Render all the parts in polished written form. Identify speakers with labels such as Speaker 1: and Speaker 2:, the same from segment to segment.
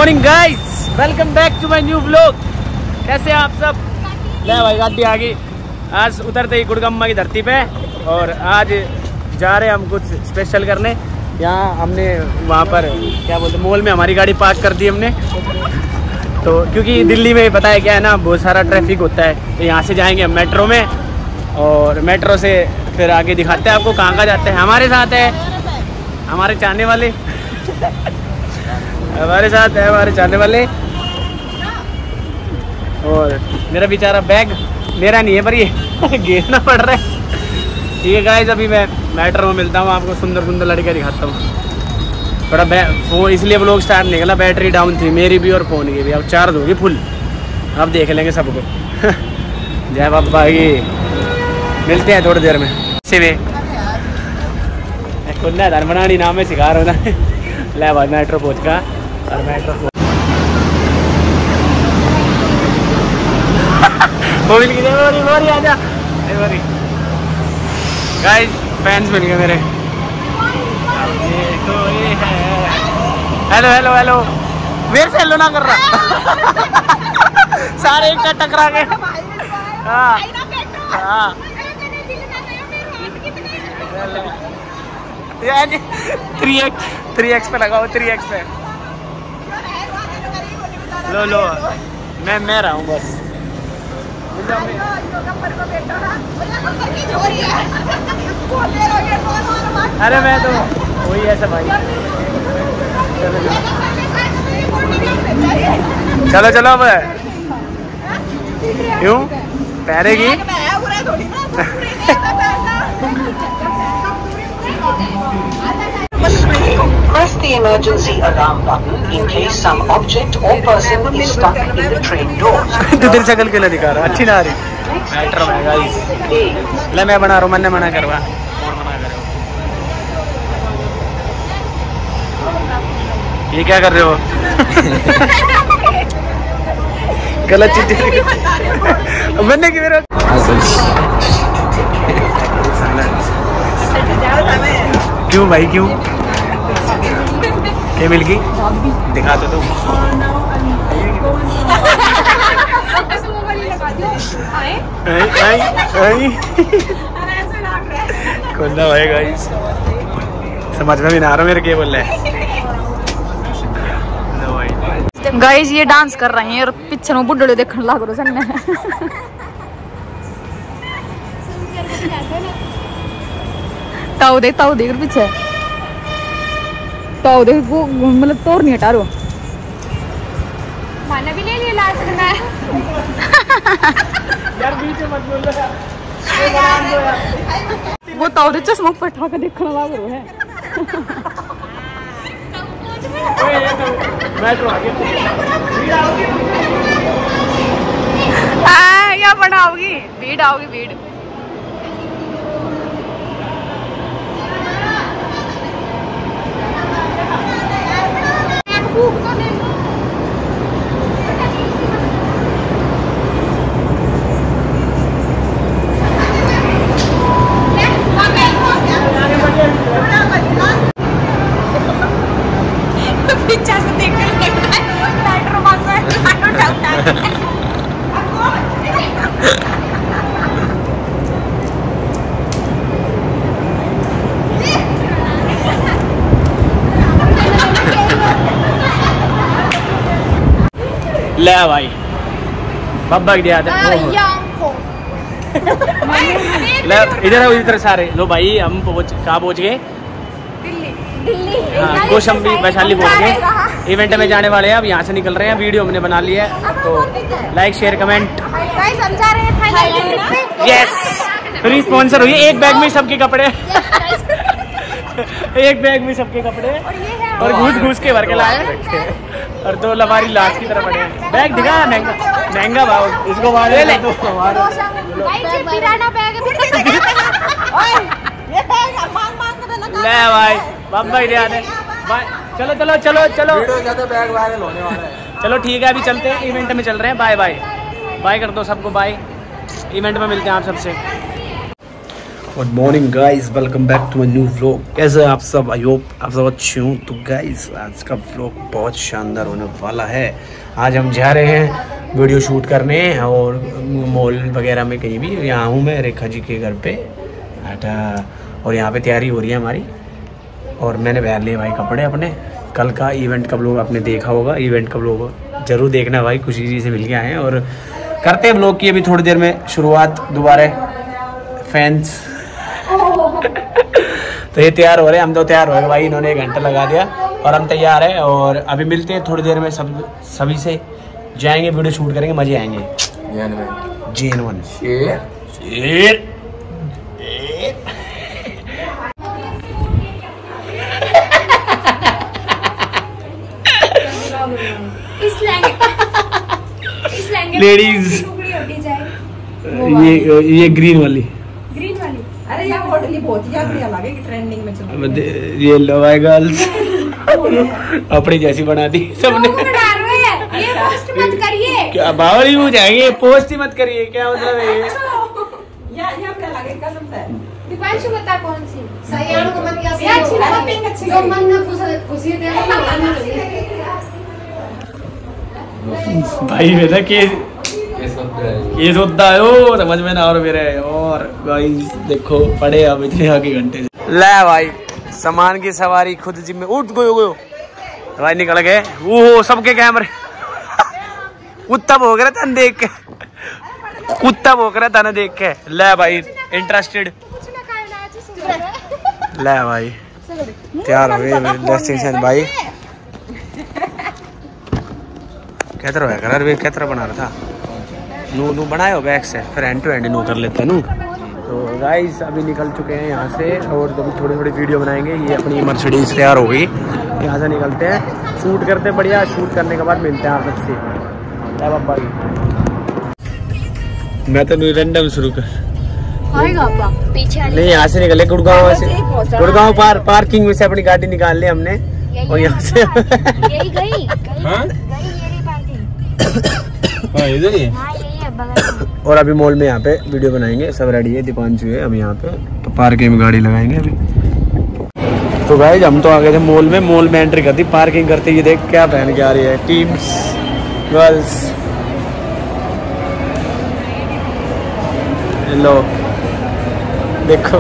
Speaker 1: Morning guys, welcome back to my new vlog. कैसे हैं आप सब? ले भाई गाड़ी आ गई। आज उतरते ही गुड़गम्मा की धरती पे और आज जा रहे हैं हम कुछ स्पेशल करने। यहाँ हमने वहाँ पर क्या बोलते मॉल में हमारी गाड़ी पार्क कर दी हमने। तो क्योंकि दिल्ली में पता है क्या है ना, बहुत सारा ट्रैफिक होता है। तो यहाँ से जाएंगे हम मेट्रो में और मेट्रो से फिर आगे दिखाते हैं आपको कहाँ जाते हैं। हमारे साथ है हमारे चाहने वाले हमारे साथ है हमारे चाहने वाले। और मेरा बेचारा बैग मेरा नहीं है पर ये घेरना पड़ रहा है। ठीक है गाइस, अभी मैं मेट्रो में मिलता हूँ आपको। सुंदर सुंदर लड़के दिखाता हूँ। थोड़ा फोन इसलिए व्लॉग स्टार्ट नहीं करना, बैटरी डाउन थी मेरी भी और फ़ोन की भी। अब चार्ज होगी फुल, अब देख लेंगे सबको। जय बाबा की, मिलते हैं थोड़ी देर में। सिवे खुन्ना धन बनानी नाम में सिखा रहा हूँ। ले भाई मेट्रो पहुँच का और मेट्रो वो मिल गई। आजा गाइस, फैंस मिल गए मेरे। ये तो ये है। हेलो हेलो हेलो, मेरे से हेलो ना कर रहा। सारे एक का टकरा के। हाँ हाँ 3x पे लगाओ, 3x पे। लो मैं रहा हूँ बस। अरे मैं तो वही ऐसा भाई। चलो चलो अब क्यों पैरेगी।
Speaker 2: Press the emergency alarm button in case some object or person is stuck in the train doors.
Speaker 1: तू दिल शक्ल क्यों दिखा रहा? अच्छी ना आ रही मेट्रो में गाइस। ले मैं बना रहा हूँ, मैंने मना करवा। ये क्या कर रहे हो? गलत चीज बनने की मेरा। क्यों भाई क्यों? क्या मिल गई? दिखा तो तुम। खुदा भाई गाइस, समझ में भी ना आ रहा मेरे क्या बोल रहे हैं।
Speaker 3: गाइस ये डांस कर रहे हैं और पीछे में बुड्ढे देखने लग रहे हैं। ताऊ देख पीछे ताऊ देख, वो मतलब तोड़ नहीं हटा रहा। मैंने भी ले लिया लास्ट में।
Speaker 1: यार बीच में मत बोल रहा।
Speaker 3: वो ताऊ देख चश्मा पटा के देखने लग रहा है।
Speaker 1: मेट्रो आ गया।
Speaker 3: यहाँ बनाओगी भीड़, आओगी भीड़।
Speaker 1: ले भाई बब्बा की याद है। ले इधर है, इधर सारे लो भाई। हम कहाँ पहुँच गए? दिल्ली। हाँ, कौशाम्बी वैशाली पहुँच गए। इवेंट में जाने वाले हैं, अब यहाँ से निकल रहे हैं। वीडियो हमने बना ली है, तो like share comment. Yes, free sponsor हुई। एक बैग में सबके कपड़े। एक बैग में सबके कपड़े और घूस के भर के लाए और 2 लवारी लाश की तरह पड़े हैं। बैग दिखा, महंगा भाव। इसको ले ले। ले भाई बाबा ही याद है। चलो चलो चलो चलो, बैग वायरल होने वाला है। चलो ठीक है, अभी चलते हैं, इवेंट में चल रहे हैं। बाय बाय बाय कर दो सबको, बाय। इवेंट में मिलते हैं आप सबसे। Good morning guys, welcome back to my new vlog. कैसे आप सब? आई होप आप सब अच्छे हो। तो गाइस आज का व्लॉग बहुत शानदार होने वाला है। आज हम जा रहे हैं वीडियो शूट करने और मॉल वगैरह में कहीं भी। यहाँ हूँ मैं रेखा जी के घर पे और यहाँ पे तैयारी हो रही है हमारी। और मैंने पहन लिए भाई कपड़े अपने। कल का इवेंट का व्लॉग आपने देखा होगा, इवेंट का व्लॉग जरूर देखना भाई। खुशी जी से मिल के आए हैं और करते हैं व्लॉग की अभी थोड़ी देर में शुरुआत दोबारा। फैंस तो ये तैयार हो रहे हैं, हम तो तैयार हो गए भाई। इन्होंने 1 घंटा लगा दिया और हम तैयार हैं। और अभी मिलते हैं थोड़ी देर में सभी से जाएंगे, वीडियो शूट करेंगे, मजे आएंगे। जेन1 लेडीज ये ग्रीन वाली
Speaker 4: अरे यार होटल बहुत ही बढ़िया लगे कि ट्रेंडिंग में चल रही है।
Speaker 1: ये लवाई गर्ल्स अपनी जैसी बना दी सबने।
Speaker 4: ये पोस्ट मत करिए,
Speaker 1: क्या बावली हो जाएंगे, पोस्ट ही मत करिए। क्या मतलब है
Speaker 4: या क्या लगे कसम से।
Speaker 5: दीपांशु बता कौन सी
Speaker 4: सयान को मत
Speaker 5: ये अच्छी लगा, पिंक अच्छी लगी। मन में खुशी दे
Speaker 1: भाई बेटा के ये सोचता है ओ समझ में ना और मेरे। और भाई देखो पड़े अब इतने आगे घंटे से। ले भाई सामान की सवारी खुद जिम्मे। उठ गयो भाई, निकल गए। वो सबके कैमरे कुत्ता भोग रहा था देख के, कुत्ता भोग रहा था देख के। ले भाई इंटरेस्टेड। ले भाई तैयार हो गए डेस्टिनेशन भाई। क्या तरह है वे क्या तरह बना रहा था नू बनाए हो बैग से, फिर एंड टू एंड नू कर लेते हैं नू। तो गाइस अभी निकल चुके हैं यहाँ से और अभी थोड़ी थोड़ी वीडियो बनाएंगे। ये अपनी मर्सिडीज तैयार हो गई, यहाँ से निकलते हैं, शूट करते हैं बढ़िया। शूट करने के बाद मिलते हैं आप सबसे। बाबा मैं तो रैंडम शुरू कर
Speaker 3: पीछे
Speaker 1: नहीं, यहाँ से निकले गुड़गांव से। गुड़गांव पार्किंग में से अपनी गाड़ी निकाल ली हमने और यहाँ से
Speaker 5: यही गई
Speaker 1: इधर ही। और अभी मॉल में यहाँ पे वीडियो बनाएंगे, सब रेडी है। दीपांशु है अभी यहाँ पे, तो पार्किंग में गाड़ी लगाएंगे अभी। तो गाइस हम तो आ गए थे मॉल में एंट्री कर दी। पार्किंग करते ये देख क्या पहन के आ रही है टीम्स गर्ल्स। लो देखो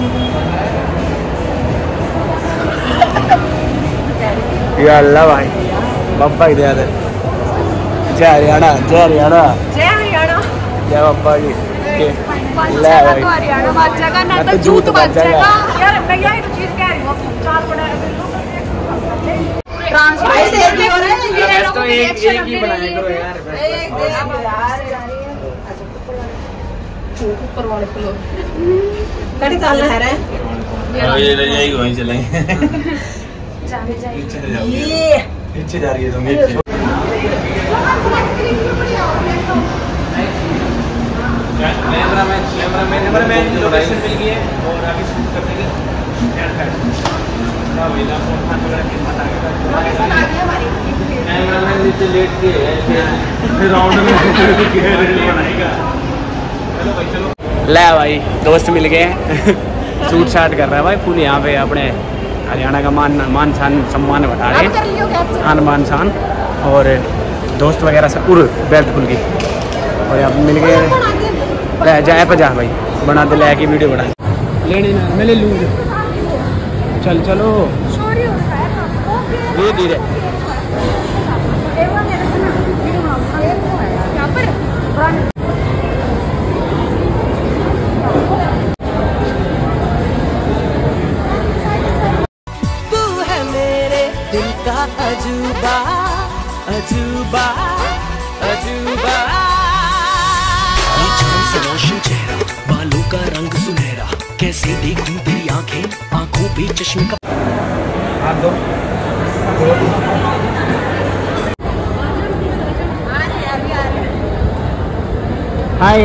Speaker 1: या अल्लाह भाई बाबा ही दे। जय हरियाणा, जय हरियाणा,
Speaker 4: जय हरियाणा,
Speaker 1: जय बाबा जी।
Speaker 4: हरियाणा बात जाएगा ना तो जूत बात जाएगा। यार मैं यही तो चीज कह रही हूं, 4 बड़ा ट्रांसफर देखने हो रहा है। ये लोग रिएक्शन भी बनाए करो यार। ऊपर वाले फ्लोर कड़ी चलना है रे।
Speaker 1: ये यही वहीं चलेंगे। ये पीछे जा रही है तुम। कैमरामैन लोकेशन मिल गई है और अभी शूट करने की कैमरामैन नीचे लेट के फिर राउंड में बनाएगा। ले भाई दोस्त मिल गए शूट शाट कर रहा है भाई फुल। यहाँ पे अपने हरियाणा का मान शान सम्मान बढ़ा रहे हैं, आन मान शान। और दोस्त वगैरह सब पूरे बेल्ट खुल गई और यहाँ मिल गए। जाए पर जा भाई बना दे ले की वीडियो बना लेने ना मैं ले लूँ। चल चलो धीरे धीरे।
Speaker 6: तू है मेरे दिल का अजूबा अजूबा अजूबा। रोशन चेहरा, बालों का रंग सुनहरा, कैसे देखूं तेरी आंखें, आंखों पे चश्मे का।
Speaker 1: हाथ दो। हाय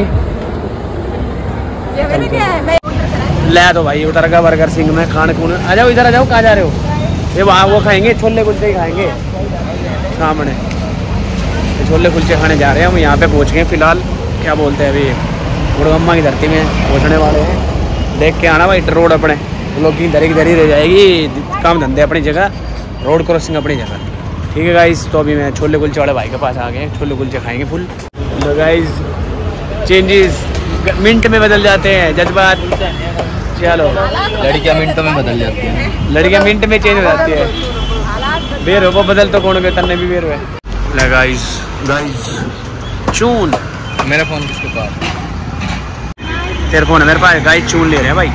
Speaker 1: ले तो भाई उतर का बर्गर सिंह में खान खून। आ जाओ इधर आ जाओ। कहाँ जा रहे हो? ये वहाँ वो खाएंगे छोले कुलचे ही खाएंगे सामने। छोले कुलचे खाने जा रहे हैं हम। यहाँ पे पहुँच गए फिलहाल, क्या बोलते हैं अभी गुड़गम्मा की धरती में पहुँचने वाले हैं। देख के आना भाई रोड अपने लोग की दरी रह जाएगी, काम धंधे अपनी जगह, रोड क्रॉसिंग अपनी जगह। ठीक है गाइस, तो अभी मैं छोले कुलचे वाले भाई के पास आ गए, छोले कुलचे खाएंगे फुल। तो गाइस चेंजेस मिनट में बदल जाते हैं, जज्बात चलो
Speaker 7: लड़कियां मिनटों में बदल जाती हैं,
Speaker 1: लड़कियां मिनट में चेंज हो जाती है। बेर हो वो बदल तो कौन तन्ने भी बेर हुए। गाइस चून
Speaker 7: मेरा फोन किसके पास?
Speaker 1: तेरे फोन है मेरे पास। गाइस चून ले रहे हैं भाई।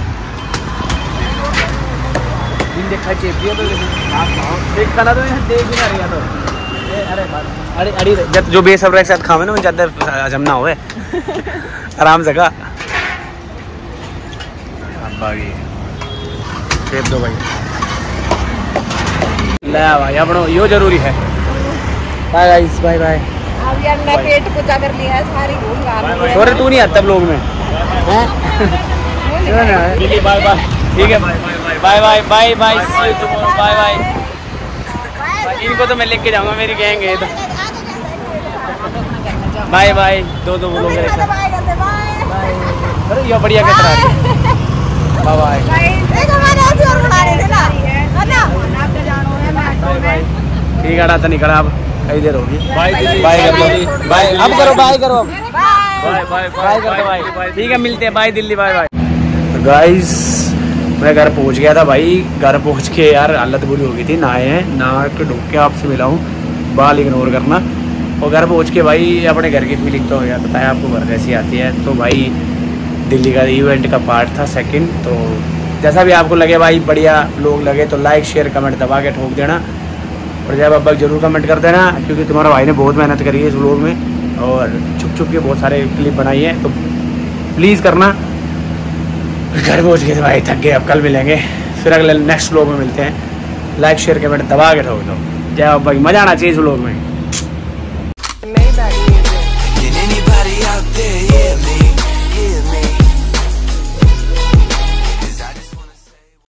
Speaker 1: देखा चाहिए तो देखा ना तो देख भी ना रही तो अरे जब जो बेसब्र एक साथ खावे ना ज़्यादा हजम ना होए आराम से खा। सेब दो भाई। ले भाई अपनो यो जरूरी है। Bye guys, bye bye.
Speaker 4: अब यार मैं पेट पूजा कर लिया है सारी भूख लग रही है।
Speaker 1: सॉरी तू नहीं आता ब्लॉग में हैं? Bye bye. ठीक है bye bye bye bye bye bye bye. इनको तो मैं लेके जाऊंगा, मेरी गैंग है तो। Bye bye. दो लोग ऐसे अरे ये बढ़िया कितना है। Bye bye. ठीक है तो निकला अब कई देर होगी। बाय कर दो, बाय अब करो, बाय करो अब, बाय बाय बाय कर दो बाय। ठीक है मिलते हैं, bye Delhi, bye bye. Guys मैं घर पहुंच गया था भाई। घर पहुंच के यार हालत बुरी हो गई थी, नहाए हैं, नहा के ढूंढ के आपसे मिला हूँ, बाल इग्नोर करना। और घर पहुंच के भाई अपने घर की फीलिंग तो हो गया, पता है आपको घर कैसी आती है। तो भाई दिल्ली का इवेंट का पार्ट था सेकंड। तो जैसा भी आपको लगे भाई, बढ़िया लोग लगे तो लाइक शेयर कमेंट दबा के ठोक देना, और जय बाबा जरूर कमेंट कर देना, क्योंकि तुम्हारा भाई ने बहुत मेहनत करी है इस व्लॉग में और छुप के बहुत सारे क्लिप बनाई है। तो प्लीज़ करना। घर पहुँच गए भाई, थक गए, अब कल मिलेंगे फिर अगले नेक्स्ट व्लॉग में मिलते हैं। लाइक शेयर कमेंट दबा के ठोक दो। जय बाबा, मज़ा आना चाहिए इस व्लॉग में।